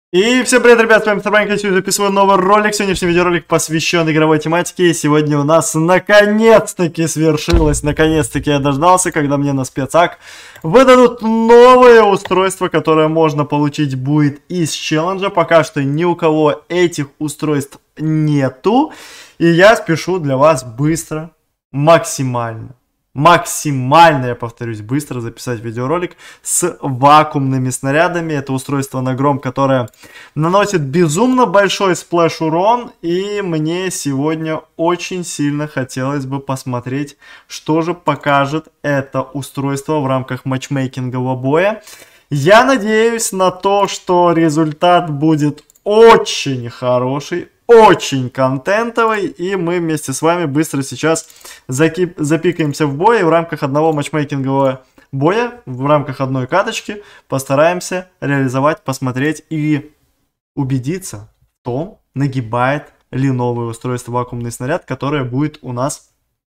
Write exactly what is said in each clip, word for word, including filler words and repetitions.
И всем привет, ребят, с вами мистер Банк, я сегодня записываю новый ролик. Сегодняшний видеоролик посвящен игровой тематике. И сегодня у нас наконец-таки свершилось, наконец-таки я дождался, когда мне на спецак выдадут новое устройство, которое можно получить будет из челленджа. Пока что ни у кого этих устройств нету. И я спешу для вас быстро, максимально. Максимально, я повторюсь, быстро записать видеоролик с вакуумными снарядами. Это устройство на гром, которое наносит безумно большой сплэш урон. И мне сегодня очень сильно хотелось бы посмотреть, что же покажет это устройство в рамках матчмейкингового боя. Я надеюсь на то, что результат будет очень хороший, очень контентовый, и мы вместе с вами быстро сейчас закип... запикаемся в бой, и в рамках одного матчмейкингового боя, в рамках одной каточки постараемся реализовать, посмотреть и убедиться в том, нагибает ли новое устройство вакуумный снаряд, которое будет у нас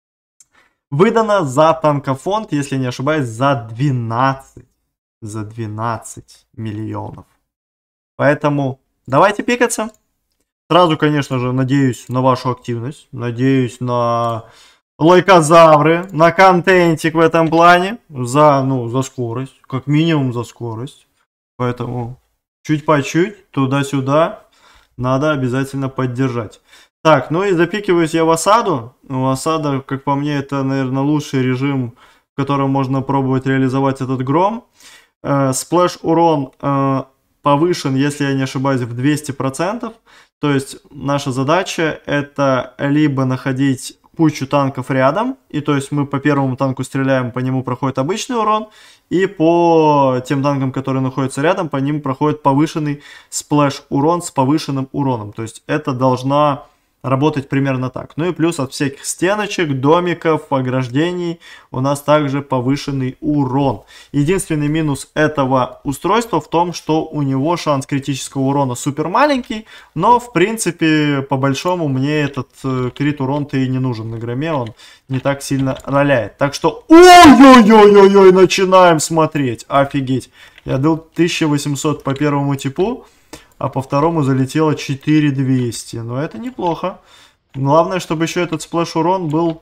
выдано за танкофонд, если не ошибаюсь, за двенадцать, за двенадцать миллионов. Поэтому давайте пикаться. Сразу, конечно же, надеюсь на вашу активность, надеюсь на лайкозавры, на контентик в этом плане, за, ну, за скорость, как минимум за скорость. Поэтому чуть по чуть, туда-сюда, надо обязательно поддержать. Так, ну и запикиваюсь я в осаду. Ну, осада, как по мне, это, наверное, лучший режим, в котором можно пробовать реализовать этот гром. Э, сплэш урон э, повышен, если я не ошибаюсь, в двести процентов. То есть наша задача это либо находить кучу танков рядом, и то есть мы по первому танку стреляем, по нему проходит обычный урон, и по тем танкам, которые находятся рядом, по ним проходит повышенный сплэш урон с повышенным уроном. То есть это должна работать примерно так. Ну и плюс от всяких стеночек, домиков, ограждений у нас также повышенный урон. Единственный минус этого устройства в том, что у него шанс критического урона супер маленький, но в принципе по большому мне этот э, крит урон-то и не нужен на громе, он не так сильно роляет. Так что ой-ой-ой-ой-ой, начинаем смотреть, офигеть. Я дал тысяча восемьсот по первому типу, а по второму залетело четыре тысячи двести. Но это неплохо. Главное, чтобы еще этот сплэш-урон был...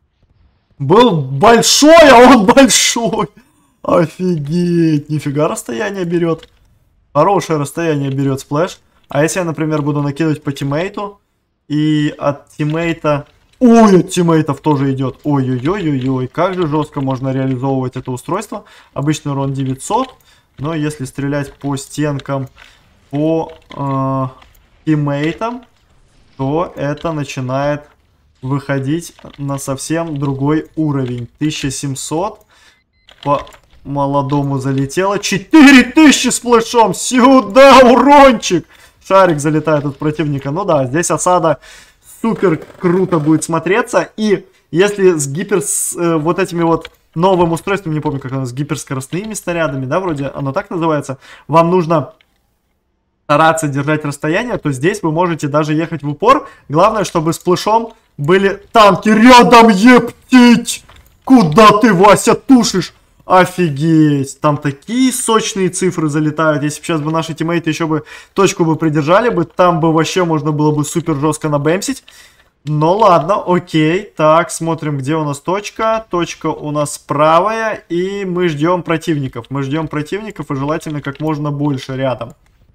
Был большой, а он большой. Офигеть. Нифига расстояние берет. Хорошее расстояние берет сплэш. А если я, например, буду накидывать по тиммейту, и от тиммейта... Ой, от тиммейтов тоже идет. Ой-ой-ой-ой-ой. Как же жестко можно реализовывать это устройство. Обычный урон девятьсот. Но если стрелять по стенкам... по э, тиммейтам, то это начинает выходить на совсем другой уровень. тысяча семьсот по молодому залетело. четыре тысячи с плэшом. Сюда, урончик. Шарик залетает от противника. Ну да, здесь осада супер круто будет смотреться. И если с гипер... С, э, вот этими вот новым устройством, не помню, как оно, с гиперскоростными снарядами, да, вроде оно так называется, вам нужно... стараться держать расстояние, то здесь вы можете даже ехать в упор. Главное, чтобы с плэшом были танки рядом, ептить! Куда ты, Вася, тушишь? Офигеть! Там такие сочные цифры залетают. Если бы сейчас бы наши тиммейты еще бы точку бы придержали бы, там бы вообще можно было бы супер жестко набэмсить. Ну ладно, окей. Так, смотрим, где у нас точка. Точка у нас правая, и мы ждем противников. Мы ждем противников, и желательно как можно больше рядом.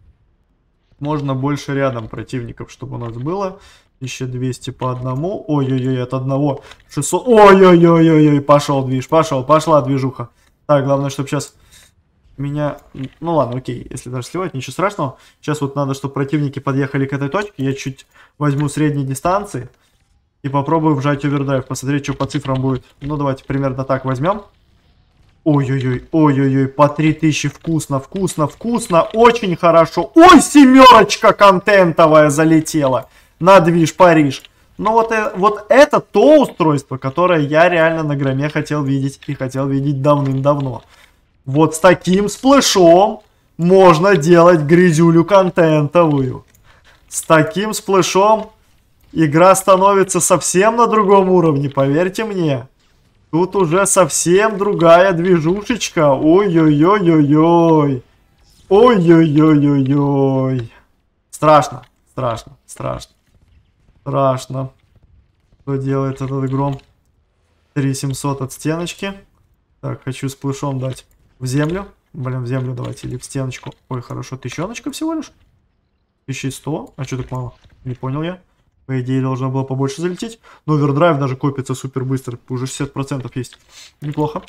Можно больше рядом противников, чтобы у нас было. тысяча двести по одному. Ой-ой-ой, от одного шестьсот. Ой-ой-ой-ой-ой, пошел движ, пошел, пошла движуха. Так, главное, чтобы сейчас меня... Ну ладно, окей, если даже сливать, ничего страшного. Сейчас вот надо, чтобы противники подъехали к этой точке. Я чуть возьму средней дистанции и попробую вжать овердайв, посмотреть, что по цифрам будет. Ну, давайте примерно так возьмем. Ой-ой-ой, ой-ой-ой, по три тысячи, вкусно, вкусно, вкусно, очень хорошо. Ой, семерочка контентовая залетела на движ Париж. Ну вот, вот это то устройство, которое я реально на громе хотел видеть и хотел видеть давным-давно. Вот с таким сплэшом можно делать грязюлю контентовую. С таким сплэшом игра становится совсем на другом уровне, поверьте мне. Тут уже совсем другая движушечка. Ой-ой-ой-ой-ой. Ой-ой-ой-ой-ой. Страшно, страшно, страшно. Страшно. Что делает этот гром? три семьсот от стеночки. Так, хочу с плышом дать в землю. Блин, в землю давайте или в стеночку. Ой, хорошо, тысячоночка всего лишь. тысяча сто. А что так мало? Не понял я. По идее, должно было побольше залететь. Но овердрайв даже копится супер быстро. Уже шестьдесят процентов есть. Неплохо.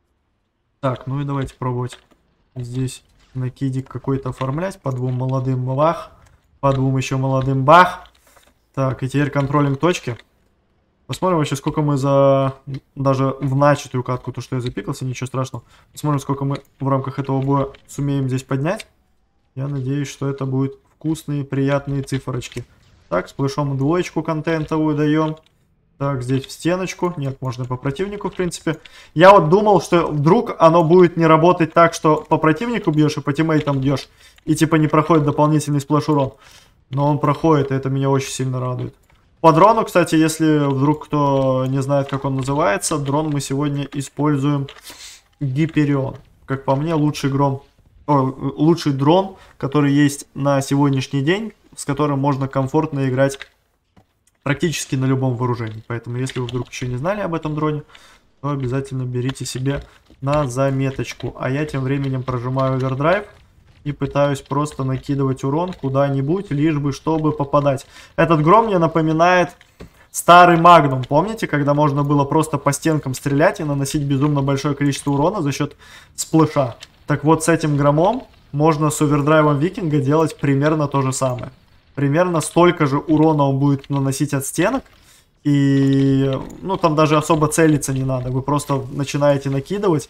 Так, ну и давайте пробовать здесь накидик какой-то оформлять. По двум молодым бах. По двум еще молодым бах. Так, и теперь контролим точки. Посмотрим вообще, сколько мы за... Даже в начатую катку, то, что я запикался, ничего страшного. Посмотрим, сколько мы в рамках этого боя сумеем здесь поднять. Я надеюсь, что это будут вкусные, приятные циферочки. Так, с плышом двоечку контентовую даем. Так, здесь в стеночку. Нет, можно по противнику, в принципе. Я вот думал, что вдруг оно будет не работать так, что по противнику бьешь и по тиммейтам бьешь. И типа не проходит дополнительный сплэш урон. Но он проходит, и это меня очень сильно радует. По дрону, кстати, если вдруг кто не знает, как он называется, дрон мы сегодня используем Гиперион. Как по мне, лучший гром, о, лучший дрон, который есть на сегодняшний день, с которым можно комфортно играть практически на любом вооружении. Поэтому, если вы вдруг еще не знали об этом дроне, то обязательно берите себе на заметочку. А я тем временем прожимаю овердрайв и пытаюсь просто накидывать урон куда-нибудь, лишь бы чтобы попадать. Этот гром мне напоминает старый Магнум. Помните, когда можно было просто по стенкам стрелять и наносить безумно большое количество урона за счет сплэша? Так вот, с этим громом можно с овердрайвом Викинга делать примерно то же самое. Примерно столько же урона он будет наносить от стенок. И, ну, там даже особо целиться не надо. Вы просто начинаете накидывать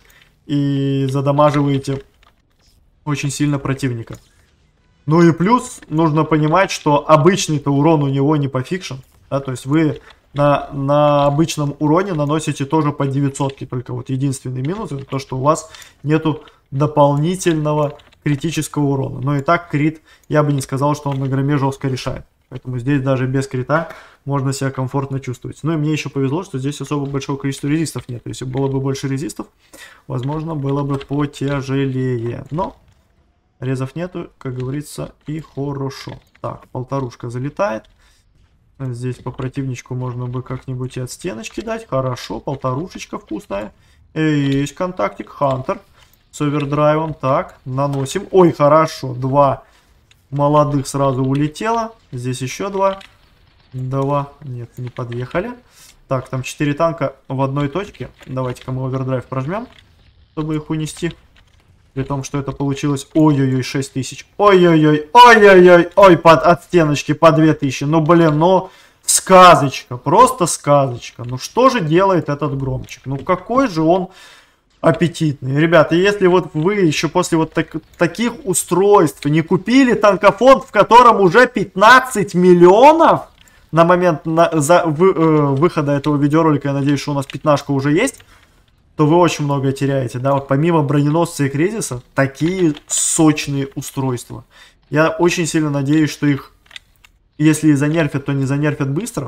и задамаживаете очень сильно противника. Ну и плюс нужно понимать, что обычный-то урон у него не по фикшн. Да, то есть вы на, на обычном уроне наносите тоже по девятьсот. Только вот единственный минус это то, что у вас нету дополнительного критического урона. Но и так крит, я бы не сказал, что он на громе жестко решает. Поэтому здесь даже без крита можно себя комфортно чувствовать. Ну и мне еще повезло, что здесь особо большого количества резистов нет. Если было бы больше резистов, возможно, было бы потяжелее. Но резов нету, как говорится, и хорошо. Так, полторушка залетает. Здесь по противничку можно бы как-нибудь и от стеночки дать. Хорошо, полторушечка вкусная. И есть контактик, Хантер с овердрайвом. Так, наносим. Ой, хорошо, два молодых сразу улетело. Здесь еще два. Два, нет, не подъехали. Так, там четыре танка в одной точке. Давайте-ка мы овердрайв прожмем, чтобы их унести. При том, что это получилось... Ой-ой-ой, шесть тысяч. Ой-ой-ой, ой-ой-ой, ой, под, от стеночки по две тысячи. Ну, блин, ну, сказочка, просто сказочка. Ну, что же делает этот громчик? Ну, какой же он аппетитный. Ребята, если вот вы еще после вот так, таких устройств не купили танкофонд, в котором уже пятнадцать миллионов на момент на, за, вы, э, выхода этого видеоролика, я надеюсь, что у нас пятнашка уже есть, то вы очень многое теряете, да, вот помимо броненосца и кризиса, такие сочные устройства. Я очень сильно надеюсь, что их, если и занерфят, то не занерфят быстро.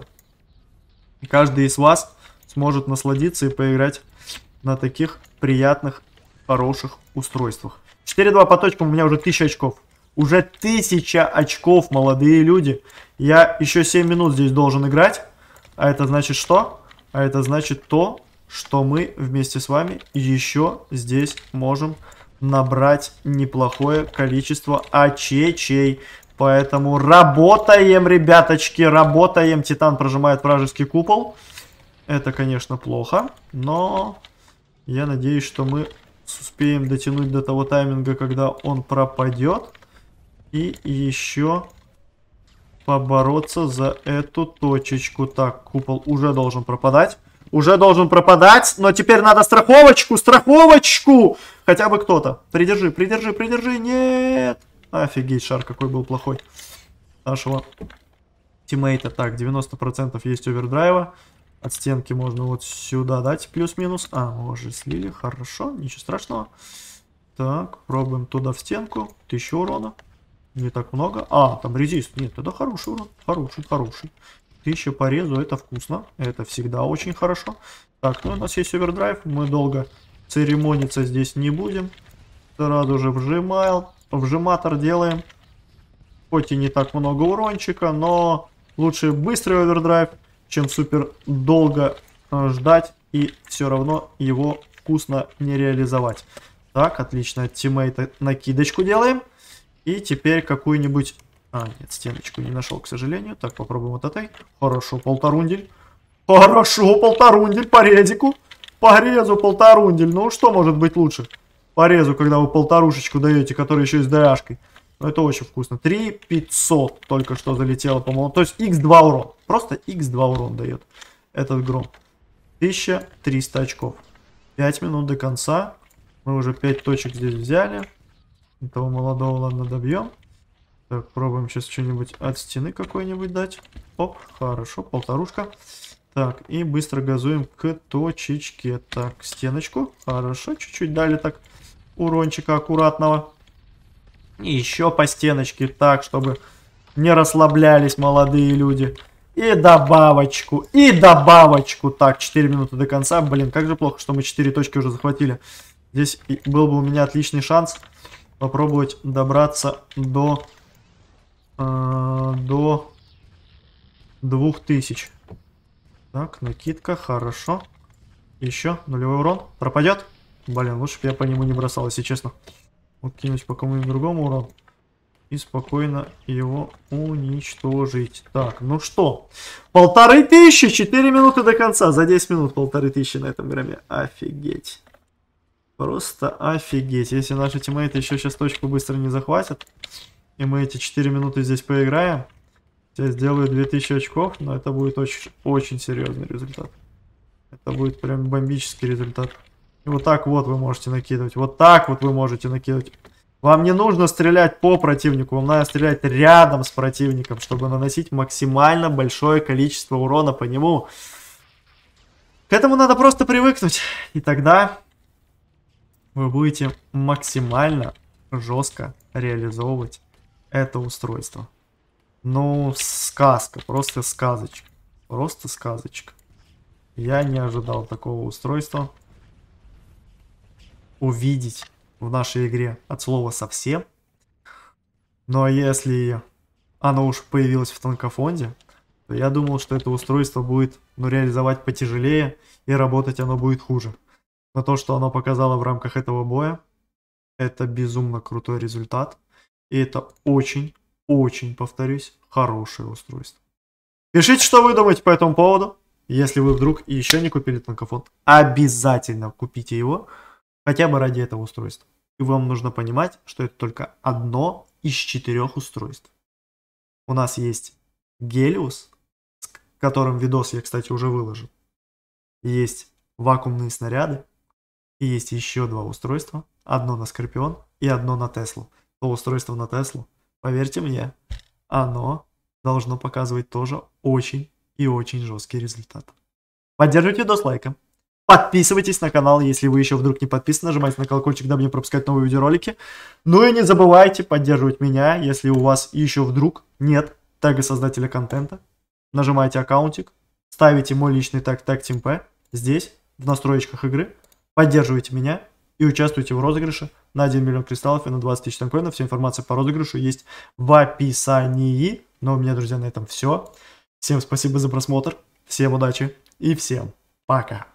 И каждый из вас сможет насладиться и поиграть на таких приятных, хороших устройствах. четыре два по точкам, у меня уже тысяча очков. Уже тысяча очков, молодые люди. Я еще семь минут здесь должен играть. А это значит что? А это значит то, что мы вместе с вами еще здесь можем набрать неплохое количество очечей. Поэтому работаем, ребяточки, работаем. Титан прожимает вражеский купол. Это, конечно, плохо, но я надеюсь, что мы успеем дотянуть до того тайминга, когда он пропадет. И еще побороться за эту точечку. Так, купол уже должен пропадать. Уже должен пропадать, но теперь надо страховочку, страховочку! Хотя бы кто-то. Придержи, придержи, придержи. Нет! Офигеть, шар какой был плохой. Нашего тиммейта. Так, девяносто процентов есть овердрайва. От стенки можно вот сюда дать плюс-минус. А, уже слили, хорошо, ничего страшного. Так, пробуем туда в стенку. Тысяча урона. Не так много. А, там резист. Нет, это хороший урон. Хороший, хороший. Тысяча по резу, это вкусно. Это всегда очень хорошо. Так, ну у нас есть овердрайв. Мы долго церемониться здесь не будем. Сразу же вжимаем. вжиматор делаем. Хоть и не так много урончика, но лучше быстрый овердрайв, чем супер долго э, ждать и все равно его вкусно не реализовать. Так, отлично. От тиммейта накидочку делаем. И теперь какую-нибудь... А, нет, стеночку не нашел, к сожалению. Так, попробуем вот этой. Хорошо, полторундель. Хорошо, полторундель по резику. По резу полторундель. Ну, что может быть лучше? По резу, когда вы полторушечку даете, которая еще и с ДАшкой. Ну, это очень вкусно. три тысячи пятьсот только что залетело, по-моему. То есть икс два урон. Просто икс два урон дает этот гром. тысяча триста очков. пять минут до конца. Мы уже пять точек здесь взяли. Этого молодого, ладно, добьем. Так, пробуем сейчас что-нибудь от стены какой-нибудь дать. Оп, хорошо, полторушка. Так, и быстро газуем к точечке. Так, стеночку. Хорошо, чуть-чуть дали так урончика аккуратного. И еще по стеночке, так, чтобы не расслаблялись молодые люди. И добавочку, и добавочку. Так, четыре минуты до конца. Блин, как же плохо, что мы четыре точки уже захватили. Здесь был бы у меня отличный шанс попробовать добраться до... Э, до двух тысяч. Так, накидка, хорошо. Еще нулевой урон. Пропадет? Блин, лучше бы я по нему не бросал, если честно. Вот кинуть по кому-нибудь другому урон. И спокойно его уничтожить. Так, ну что? Полторы тысячи, четыре минуты до конца. За десять минут полторы тысячи на этом грамме. Офигеть. Просто офигеть. Если наши тиммейты еще сейчас точку быстро не захватят, и мы эти четыре минуты здесь поиграем, я сделаю две тысячи очков, но это будет очень, очень серьезный результат. Это будет прям бомбический результат. И вот так вот вы можете накидывать. Вот так вот вы можете накидывать. Вам не нужно стрелять по противнику, вам надо стрелять рядом с противником, чтобы наносить максимально большое количество урона по нему. К этому надо просто привыкнуть. И тогда вы будете максимально жестко реализовывать это устройство. Ну, сказка, просто сказочка. Просто сказочка. Я не ожидал такого устройства увидеть в нашей игре от слова совсем. Ну а если оно уж появилось в танкофонде, то я думал, что это устройство будет, ну, реализовать потяжелее и работать оно будет хуже. Но то, что оно показало в рамках этого боя, это безумно крутой результат. И это очень, очень, повторюсь, хорошее устройство. Пишите, что вы думаете по этому поводу. Если вы вдруг еще не купили танкофонд, обязательно купите его. Хотя бы ради этого устройства. И вам нужно понимать, что это только одно из четырех устройств. У нас есть Гелиус, с которым видос я, кстати, уже выложил. Есть вакуумные снаряды. И есть еще два устройства. Одно на Скорпион и одно на Теслу. То устройство на Теслу, поверьте мне, оно должно показывать тоже очень и очень жесткий результат. Поддержите видос лайком. Подписывайтесь на канал, если вы еще вдруг не подписаны. Нажимайте на колокольчик, дабы не пропускать новые видеоролики. Ну и не забывайте поддерживать меня, если у вас еще вдруг нет тега создателя контента. Нажимайте аккаунтик, ставите мой личный тег TagTeamP здесь, в настройках игры. Поддерживайте меня и участвуйте в розыгрыше на один миллион кристаллов и на двадцать тысяч танкоинов. Вся информация по розыгрышу есть в описании. Но у меня, друзья, на этом все. Всем спасибо за просмотр, всем удачи и всем пока.